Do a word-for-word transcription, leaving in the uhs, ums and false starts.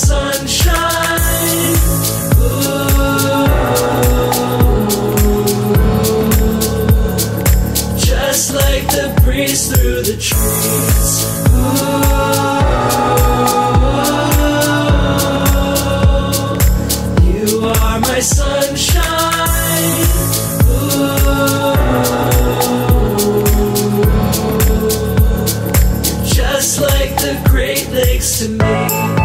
sunshine. Ooh, just like the breeze through the trees. Ooh, you are my sunshine. Ooh, just like the Great Lakes to me.